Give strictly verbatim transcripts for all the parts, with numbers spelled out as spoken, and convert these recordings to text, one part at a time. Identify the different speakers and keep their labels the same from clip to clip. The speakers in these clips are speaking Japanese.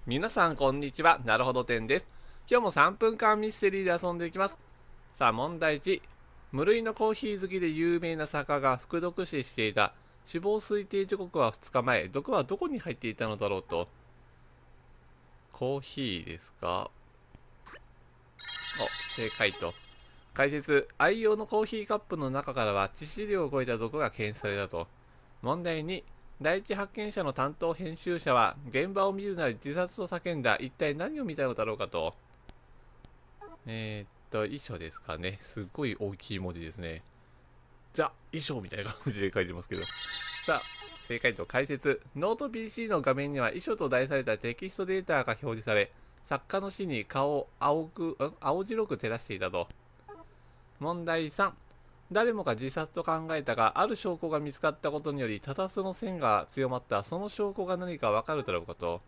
Speaker 1: 皆さんこんにちは。なるほど店です。今日もさんぷんかんミステリーで遊んでいきます。さあ問題いち。無類のコーヒー好きで有名な作家が服毒死していた。死亡推定時刻はふつかまえ。毒はどこに入っていたのだろうと。コーヒーですか？お、正解と。解説。愛用のコーヒーカップの中からは致死量を超えた毒が検出されたと。問題に。第一発見者の担当編集者は現場を見るなり自殺と叫んだ。一体何を見たのだろうかと。えー、っと衣装ですかね。すっごい大きい文字ですね。ザ衣装みたいな感じで書いてますけど。さあ正解と解説。ノート ピーシー の画面には遺書と題されたテキストデータが表示され、作家の死に顔を青く青白く照らしていたと。問題さん。誰もが自殺と考えたが、ある証拠が見つかったことにより他殺の線が強まった。その証拠が何かわかるだろうかと。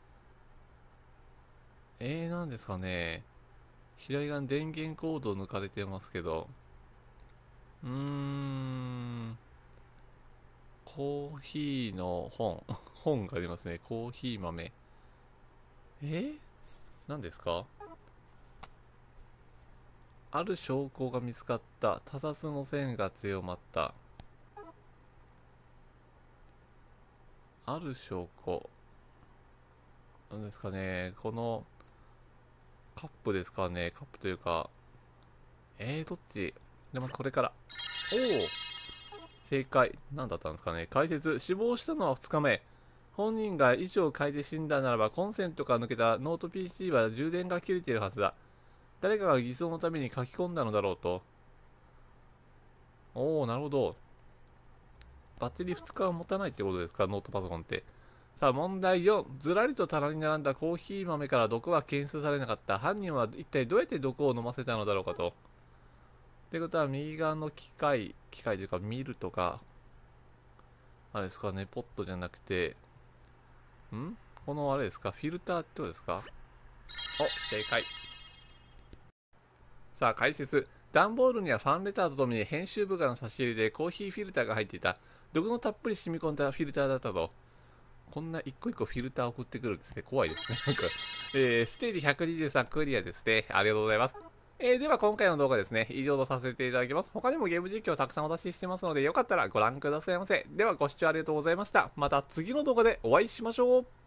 Speaker 1: えー、なんですかね。左側に電源コードを抜かれてますけど。うーん。コーヒーの本。本がありますね。コーヒー豆。えー、何ですか？ある証拠が見つかった。他殺の線が強まった。ある証拠。なんですかね。このカップですかね。カップというか。えー、どっちでもこれから。おお、正解。何だったんですかね。解説。死亡したのはふつかまえ。本人が遺書を変えて死んだならば、コンセントが抜けたノート ピーシー は充電が切れているはずだ。誰かが偽装のために書き込んだのだろうと。おお、なるほど。バッテリーふつかは持たないってことですか、ノートパソコンって。さあ、問題よん。ずらりと棚に並んだコーヒー豆から毒は検出されなかった。犯人は一体どうやって毒を飲ませたのだろうかと。ってことは、右側の機械、機械というか、見るとか、あれですかね、ポットじゃなくて、んこのあれですか、フィルターってことですか？お、正解。さあ、解説。段ボールにはファンレターとともに編集部からの差し入れでコーヒーフィルターが入っていた。毒のたっぷり染み込んだフィルターだったと。こんな一個一個フィルターを送ってくるんですね。怖いですね。なんか、えー、ステージひゃくにじゅうさんクリアですね。ありがとうございます。えー、では今回の動画ですね、以上とさせていただきます。他にもゲーム実況をたくさんお出ししてますので、よかったらご覧くださいませ。ではご視聴ありがとうございました。また次の動画でお会いしましょう。